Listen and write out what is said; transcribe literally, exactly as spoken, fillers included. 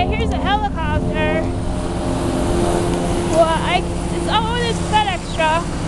Okay, here's a helicopter. Well, I, it's, oh, this FedEx truck.